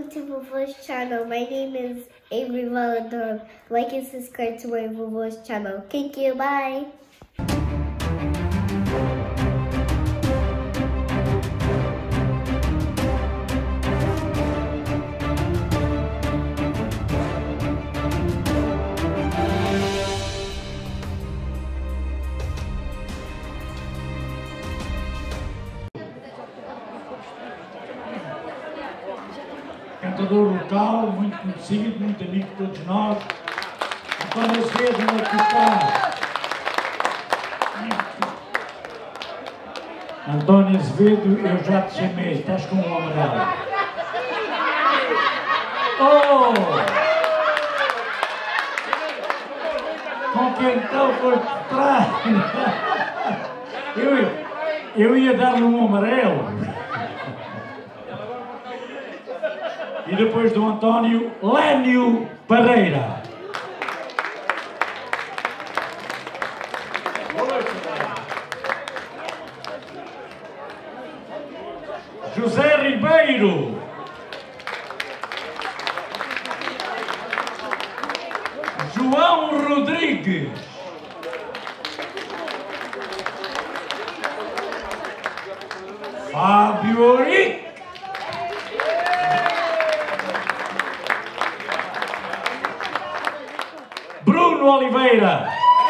welcome to Vovo's channel. My name is Avery Valador. Like and subscribe to my Vovo's channel. Thank you, bye! Cantador local, muito conhecido, muito amigo de todos nós. António Azevedo, onde é que está? António Azevedo, eu já te chamei, estás com um amarelo. Oh! Com quem então foi por trás? Eu ia dar-lhe um amarelo. E depois do António, Lénio Parreira. José Ribeiro. João Rodrigues. Fábio Ourique. Bruno Oliveira.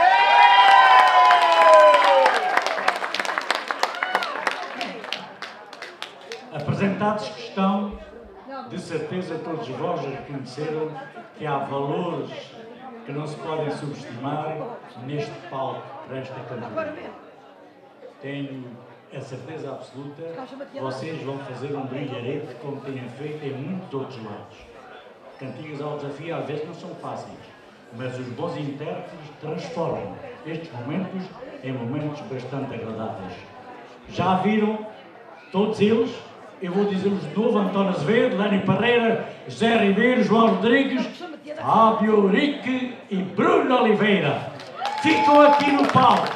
Apresentados que estão, de certeza todos vós já reconheceram que há valores que não se podem subestimar neste palco para esta cantora. Tenho a certeza absoluta que vocês vão fazer um brilharete como têm feito em muitos outros lados. Cantigas ao desafio às vezes não são fáceis, mas os bons intérpretes transformam estes momentos em momentos bastante agradáveis. Já viram todos eles? Eu vou dizê-los de novo: António Azevedo, Lénio Parreira, José Ribeiro, João Rodrigues, Fábio Ourique e Bruno Oliveira. Ficam aqui no palco,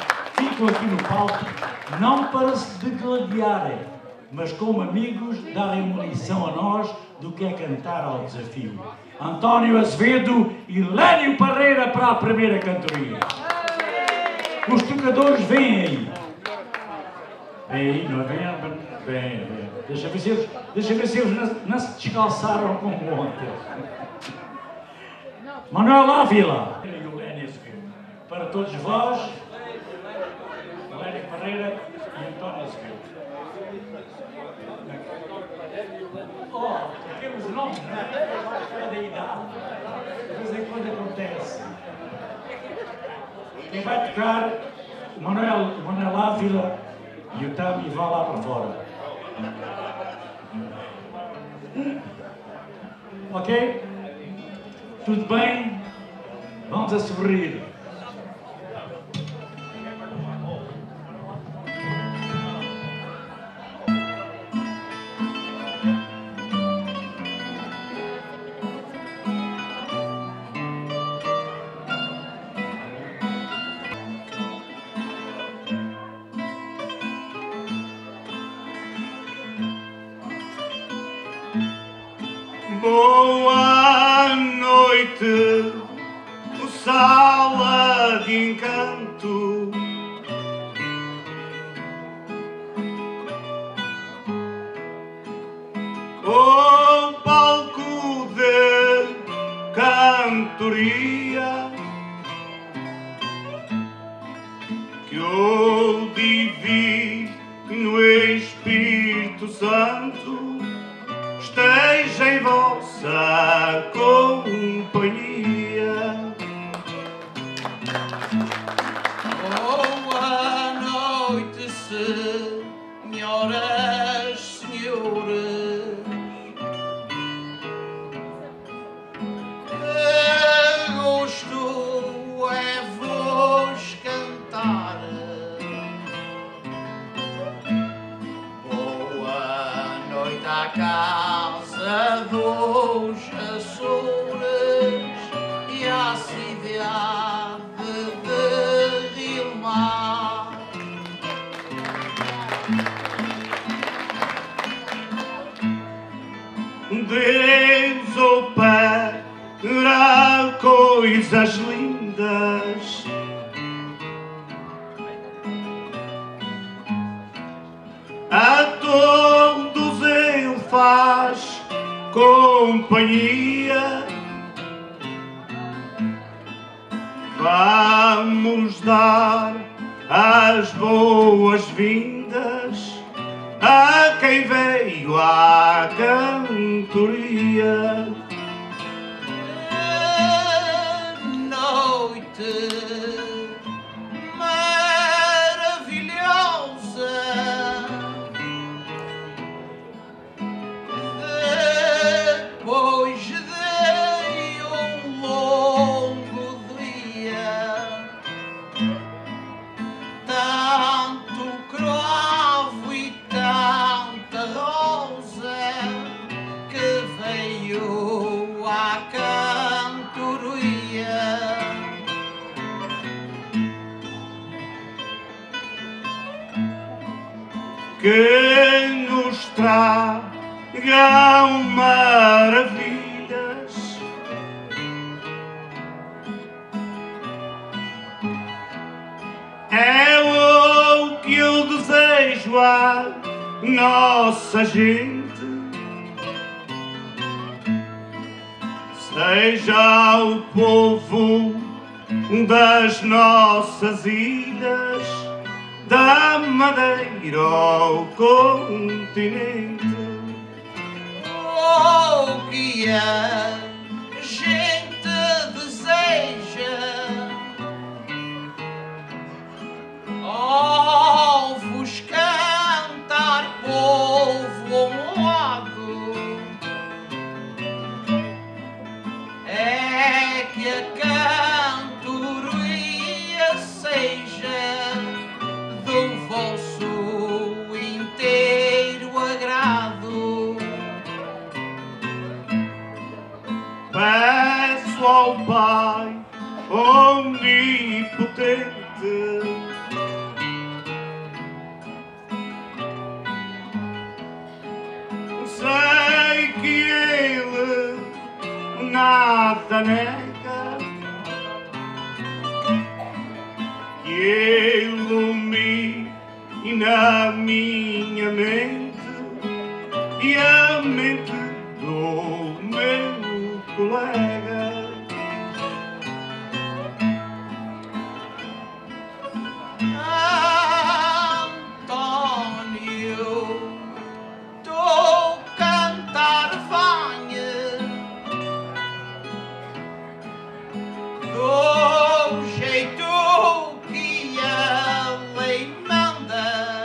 não para se degladiarem, mas como amigos darem uma lição a nós do que é cantar ao desafio. António Azevedo e Lénio Parreira para a primeira cantoria. Os tocadores vêm aí. Vem aí, não é? Vem. Deixa ver se eles não se descalçaram como ontem. Manuel Ávila e o Lénio Azevedo. Para todos vós, Lénio Parreira e António Azevedo. Oh, temos nomes, não é? Da idade. De vez em quando acontece. Quem vai tocar, o Manuel Ávila e o Tami vão lá para fora. Ok? Tudo bem? Vamos a sorrir. Boa noite, o sala de encanto. O palco de cantoria que o divino Espírito Santo esteja em vossa companhia. Boa noite, senhoras, senhores. Que gosto é vos cantar. Boa companhia. Vamos dar as boas-vindas a quem veio à cantoria. Noite maravilhosa, depois de um longo dia, tanto cravo e tanta rosa que veio à cantoria. Que nos tragam maravilhas, é o que eu desejo à nossa gente. Seja o povo das nossas ilhas, da Madeira ao continente. O que a gente deseja, ovos cantar, povo honrado, é que a cantoria seja do vosso inteiro agrado. Peço ao Pai onipotente sei que Ele nada nega, que ilumine na minha mente e a mente do meu colega. Antônio, tu cantar venha do jeito que a lei manda,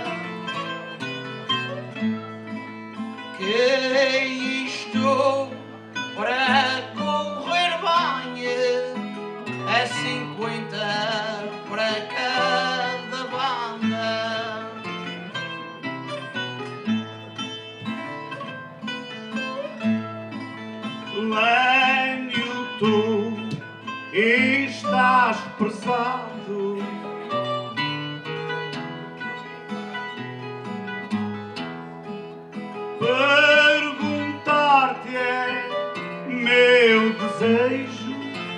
que isto para correr venha é 50 para cada banda. Lênio, tu estás prezado, perguntar-te é meu desejo,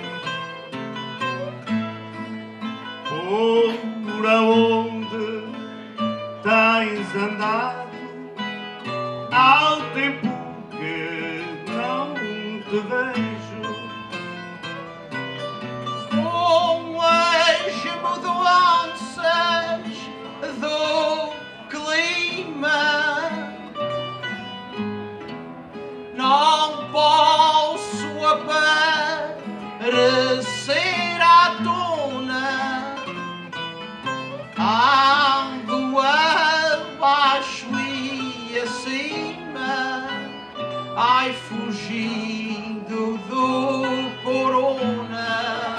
por aonde tens andado ao tempo que não te vejo. Com as mudanças do clima, não posso aparecer à tona. Ando abaixo e acima, ai, fugindo do corona.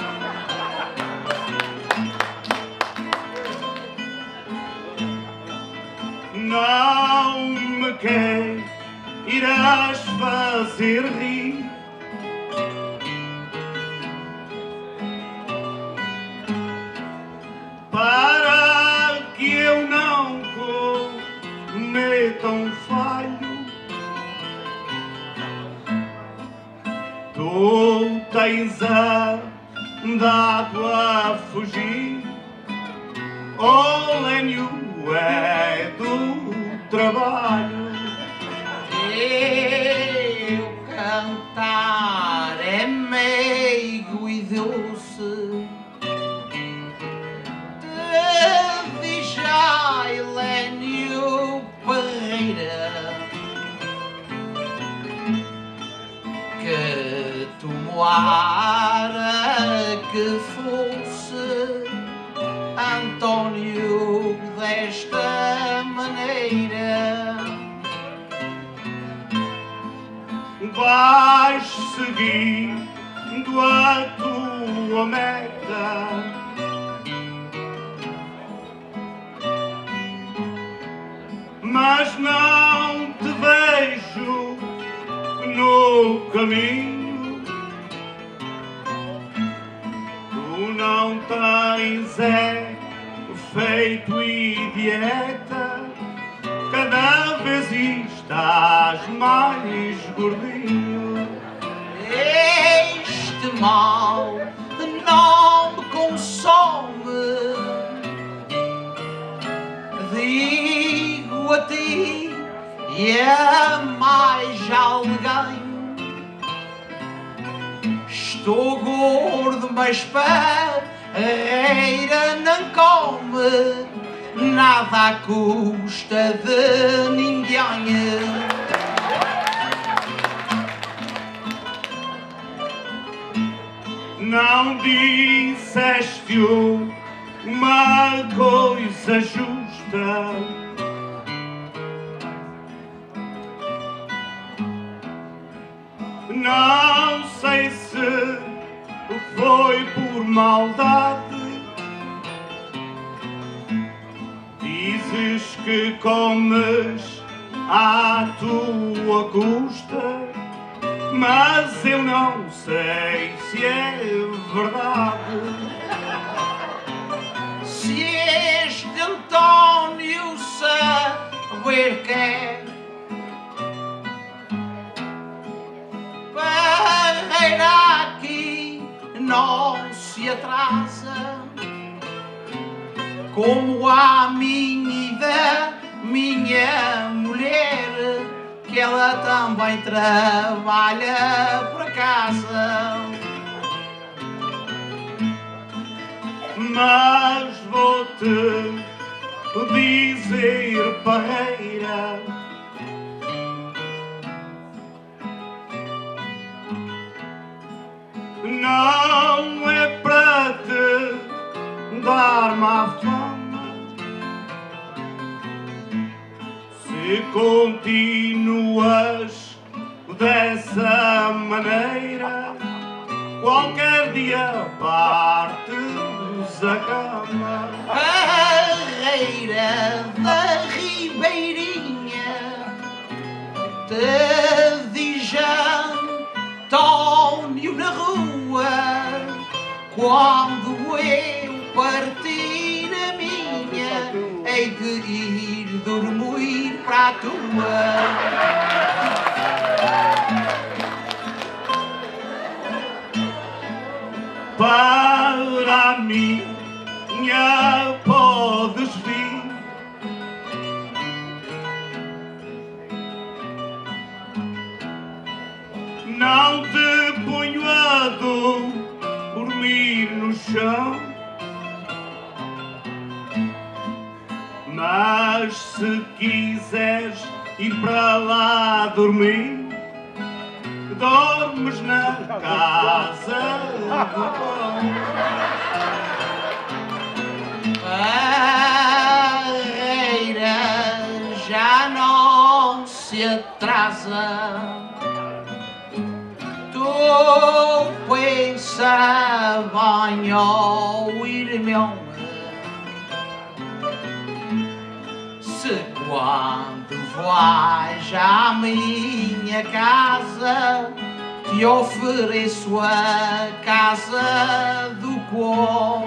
Não me queiras fazer rir, para que eu não cometa um falho. Tu tens andado a fugir, o lênio é do trabalho. Eu cantar é meigo e doce. Diz a Helénio Pereira que tomara que fosse António desta maneira. Vais seguindo a tua meta, mas não te vejo no caminho. Tu não tens feito e dieta, cada vez estás mais gordinho. Este mal não me consome, digo a ti e a mais alguém. Estou gordo, mas Pereira não come nada à custa de ninguém. Não disseste uma coisa justa, não sei se foi por maldade. Dizes que comes à tua custa, mas eu não sei se é verdade. Se este António saber quer, Pereira aqui não se atrasa, como a minha e da minha mulher, que ela também trabalha para casa. Mas vou-te dizer, Pereira, não é para te dar má fama. Se continuas dessa maneira, qualquer dia partes a cama. Pereira da Ribeirinha, te diz António na rua, quando eu partir a minha, hei de ir dormir para a tua. Para a minha podes vir, não te ponho a dormir no chão, mas se quiseres ir para lá dormir, dormes na casa do pão. Pereira já não se atrasa, tu pensa bem, ó irmão, se quando vais à minha casa te ofereço a casa do Có.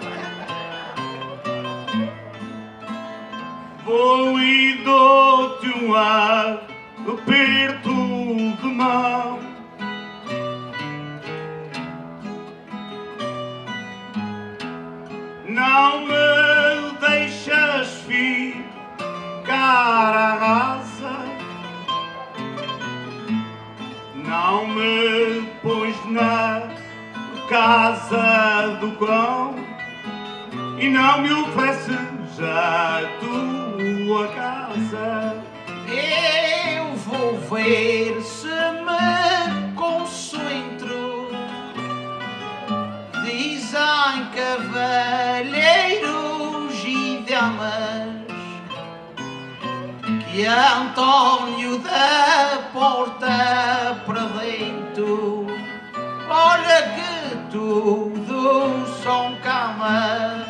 Vou e dou-te um aperto de mão, não me deixas ficar à rasa, não me na casa do cão e não me ofereces a tua casa. Eu vou ver se me concentro. Dizem cavalheiros e damas que António da porta para dentro, olha que tudo são camas.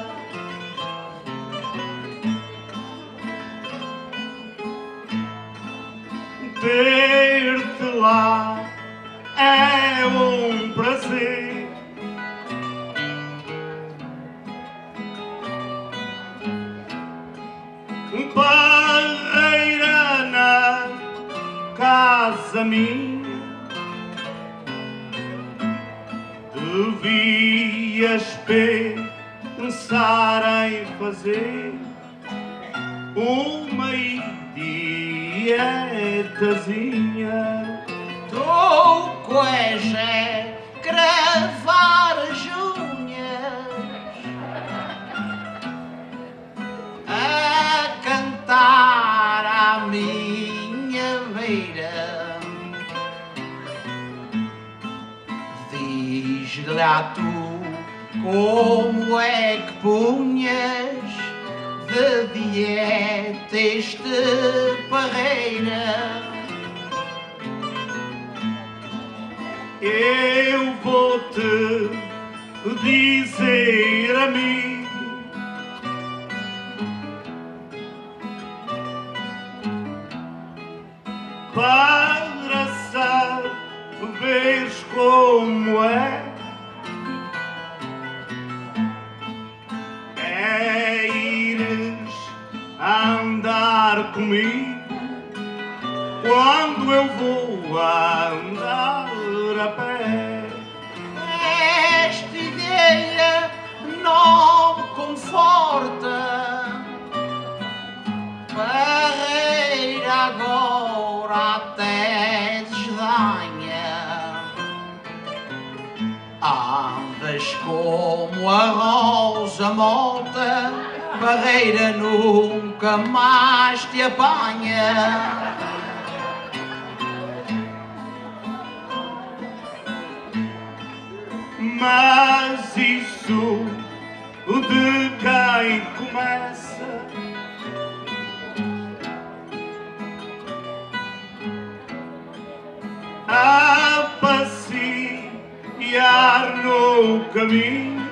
Ter-te lá é um prazer. Barreira na casa minha, devias pensar em fazer uma dietazinha. Tu queres é cravar as unhas a cantar à minha beira. Diz-lhe lá tu como é que punhas de dieta este parreira. Eu vou-te dizer a mim, para saberes como é ires andar comigo quando eu vou andar a pé. Esta ideia não me conforta, parreira agora até desdenha. Andas como a rosa morta, barreira nunca mais te apanha. Mas isso de quem começa a passear no caminho,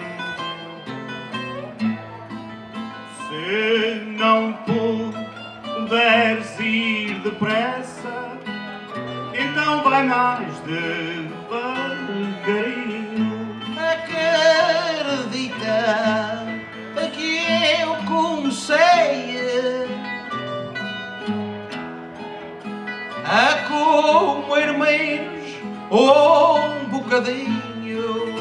se não puderes ir depressa, então vai mais devagarinho. Acredita que eu comecei a comer menos um bocadinho.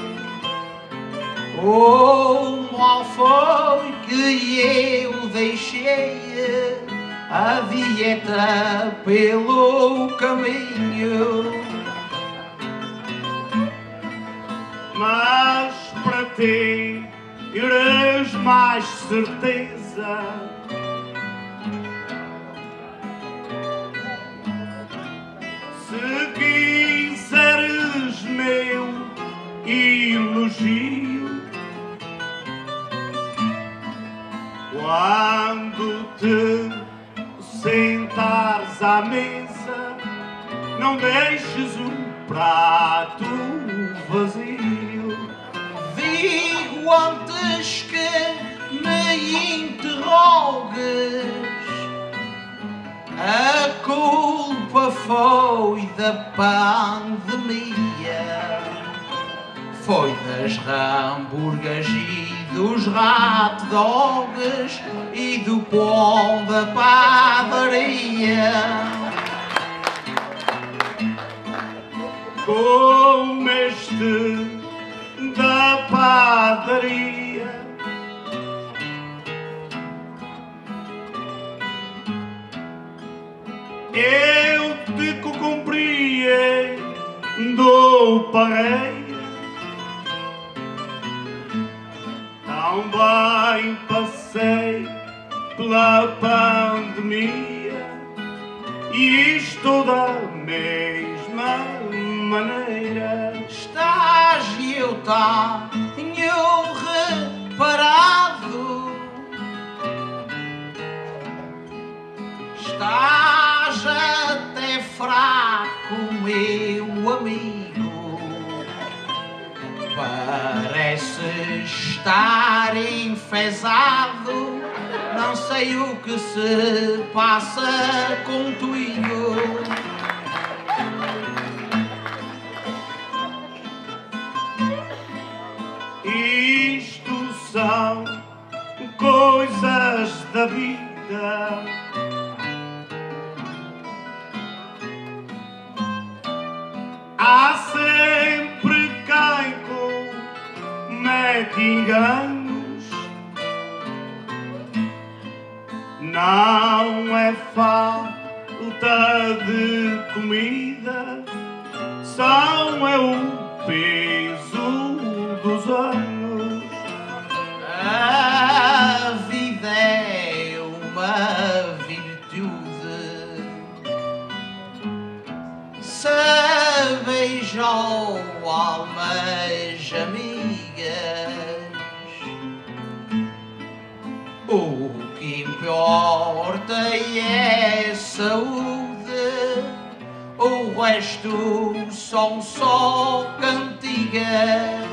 Oh, mal foi que eu deixei a dieta pelo caminho. Mas para teres mais certeza, se quiseres meu elogio, quando te sentares à mesa, não deixes um prato vazio. Digo antes que me interrogues, a culpa foi da pandemia, foi das hambúrgueres e dos hot dogs e do pão da padaria. Comeste da padaria, eu te compreendo do Parreira. Tão bem passei pela pandemia e estou da mesma maneira. Estágio tenho reparado, estás até fraco, meu amigo. Parece estar enfesado, não sei o que se passa contigo. Isto são coisas da vida. Há sempre quem comete enganos. Não é falta de comida, são é o peso dos anos. A vida é uma virtude, sabeis, ó almas amigas, o que importa é saúde, o resto são só cantigas.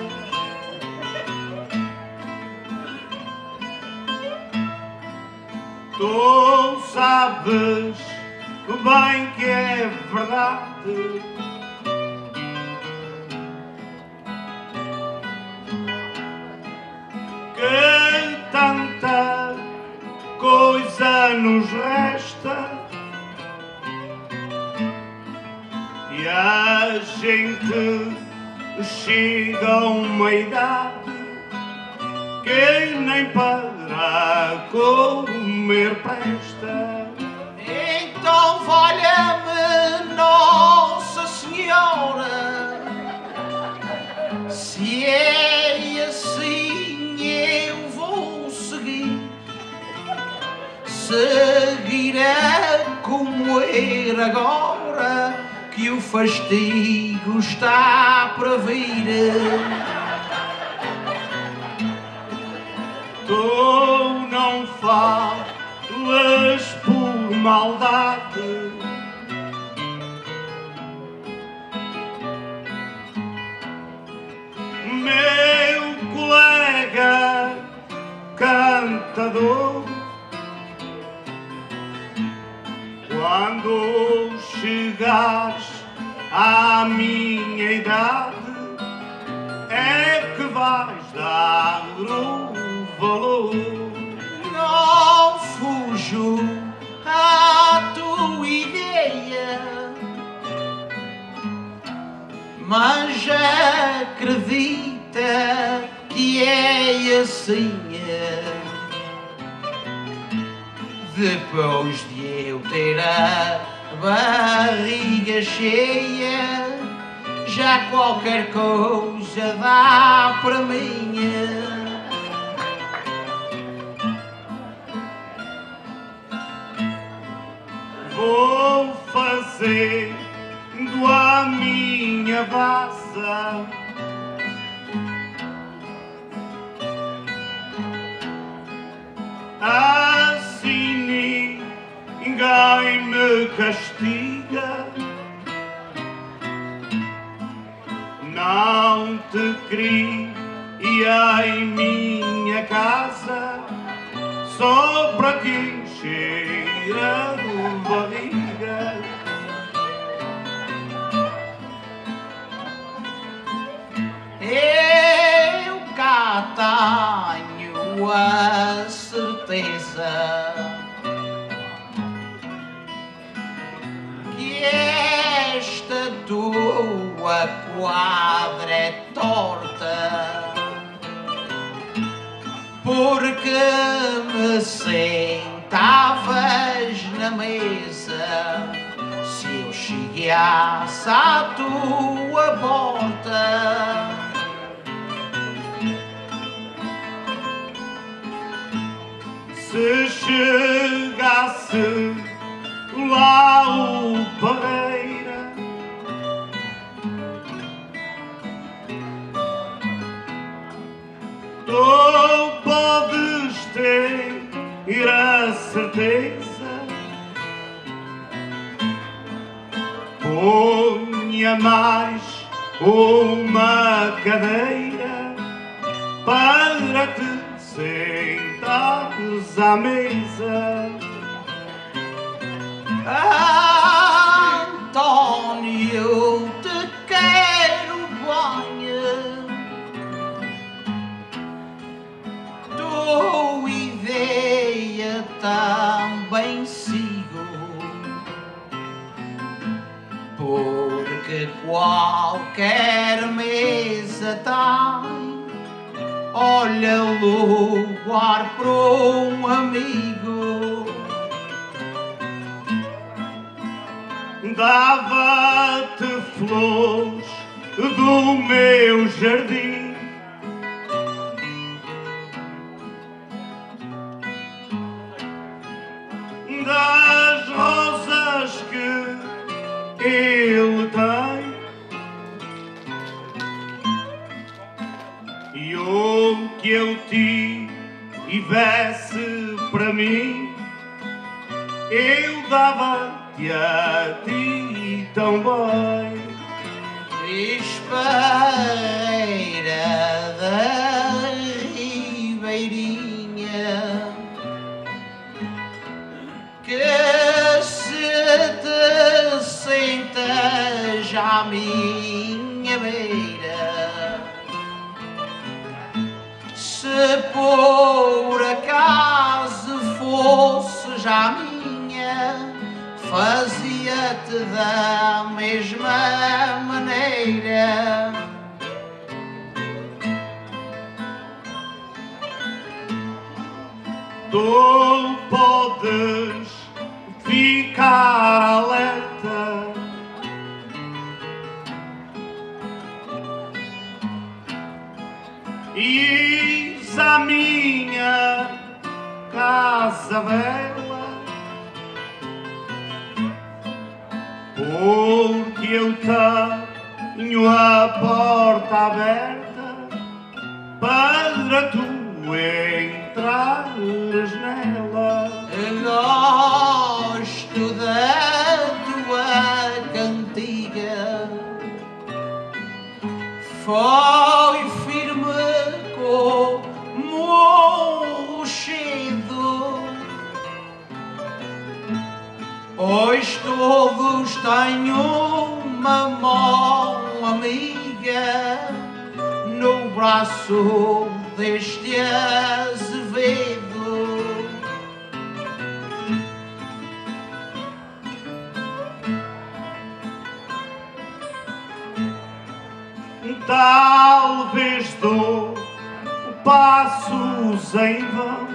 Tu sabes bem que é verdade, que tanta coisa nos resta e a gente chega a uma idade que nem para comer presta. Então valha-me Nossa Senhora, se é assim eu vou seguir a comer agora, que o fastigo está para vir. Tu não falas por maldade, meu colega cantador. Quando chegares à minha idade é que vais dar o valor. Não fujo à tua ideia, mas acredita que é assim. Depois de eu ter a barriga cheia, já qualquer coisa dá para mim. Vou fazendo a minha vaza, assim ninguém me castiga. Não te crie em minha casa só para te encher a barriga. Eu cá tenho a certeza que esta tua quadra é torta, porque me sentavas na mesa se eu cheguei ameaça à tua porta. Se chegasse lá o Parreira, tu podes ter a certeza. Ponha mais uma cadeira para te sentares à mesa. António, te quero bem, tua ideia também sigo, porque qualquer mesa tem, olha, lugar para um amigo. Dava-te flores do meu jardim, das rosas que ele tem, e o que eu tivesse para mim, eu dava-te a ti também. Esparreira da Ribeirinha, que se te sentas à minha beira, se por acaso fosses à minha, fazia-te da mesma maneira. Tu podes ficar alerta, e a minha casa bela, porque eu tenho a porta aberta para tu entrares nela. Gosto da tua cantiga, foi firme como o rochedo, pois todos têm uma mão amiga no braço deste Azevedo. Talvez dou passos em vão,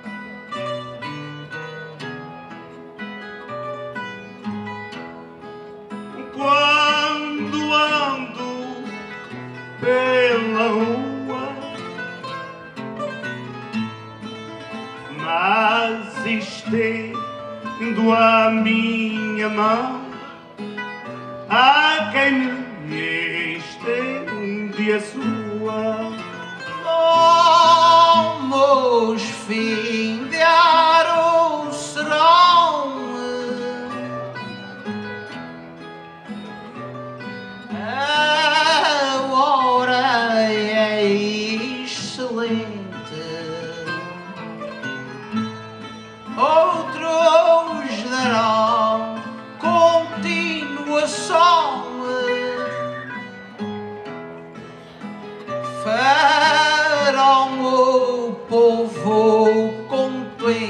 quando ando pela rua, mas estendo a minha mão a quem me estende a sua. Vamos findear o serão, a hora é excelente, outros darão continuação, farão o povo contente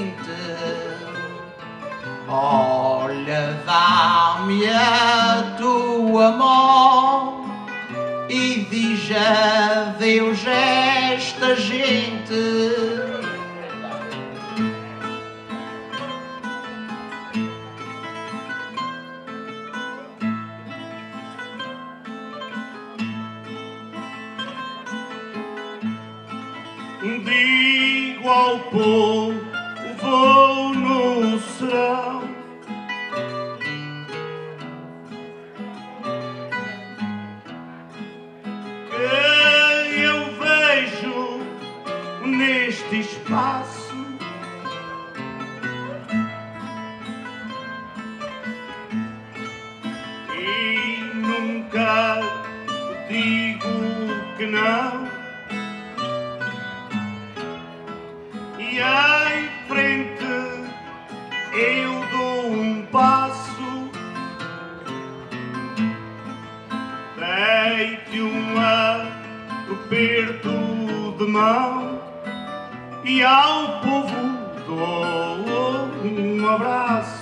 ao povo no serão. Que eu vejo neste espaço e nunca digo que não. E em frente eu dou um passo, dei-te um aperto de mão e ao povo dou um abraço.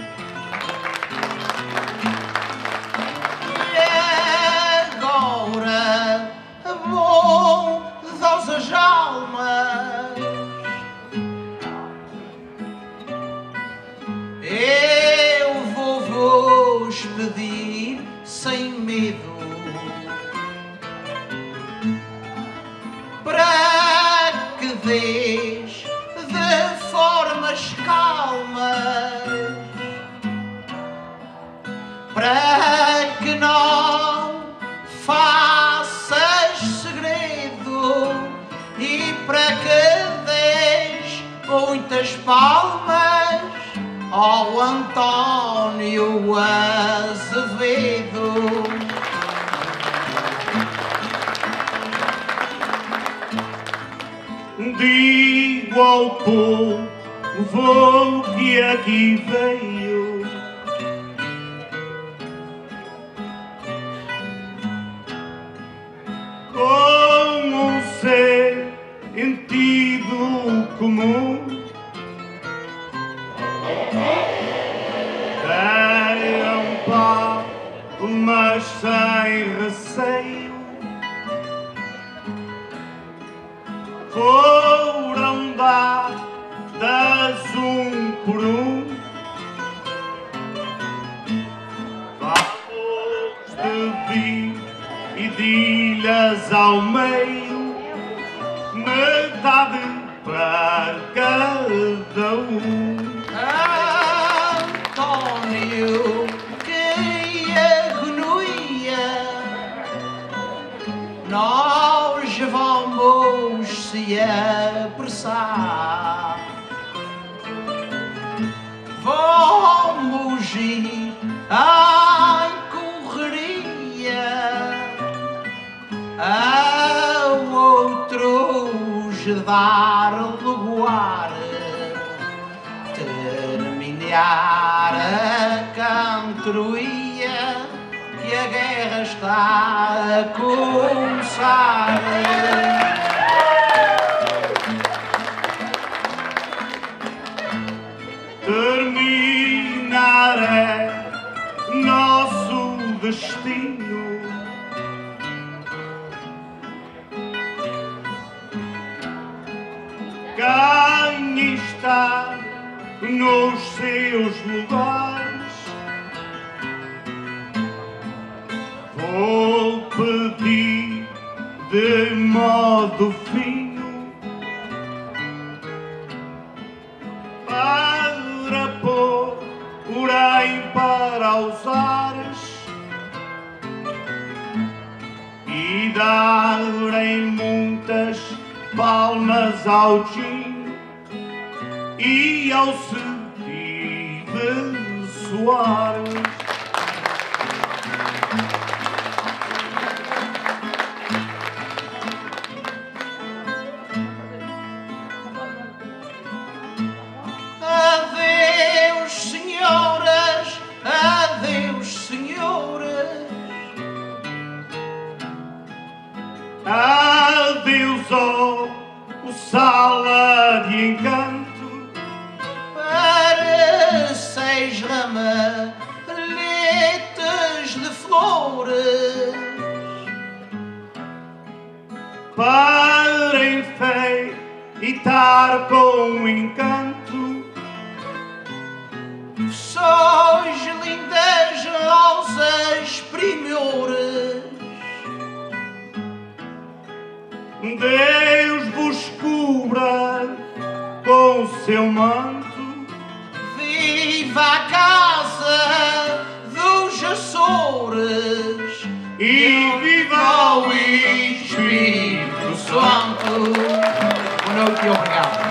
E agora vou das almas, eu vou-vos pedir sem medo para que dês de formas calmas, para que não faças segredo e para que dês muitas palmas ao António Azevedo. Digo ao povo que aqui veio com um sentido comum, deram palmas sem receio, foram dadas um por um. Vamos dividir-lhes ao meio, metade para cada um. António, que agonia, nós vamos se apressar, vamos ir em correria, a outros dar lugar, terminar a cantoria, que a guerra está a começar. Terminar é nosso destino. Quem está nos seus lugares, vou pedir de modo fino para pôr, porém para os ares e darem muitas palmas ao Tim e ao Steve Soares. Adeus, senhoras, adeus, senhores. Adeus ao sala de encanto, Para 6 ramalhetes de flores, para enfeitar com encanto, sois lindas rosas primores. Deus vos cubra com o seu manto. Viva a casa dos Açores E viva o Espírito Santo. Boa noite e obrigado.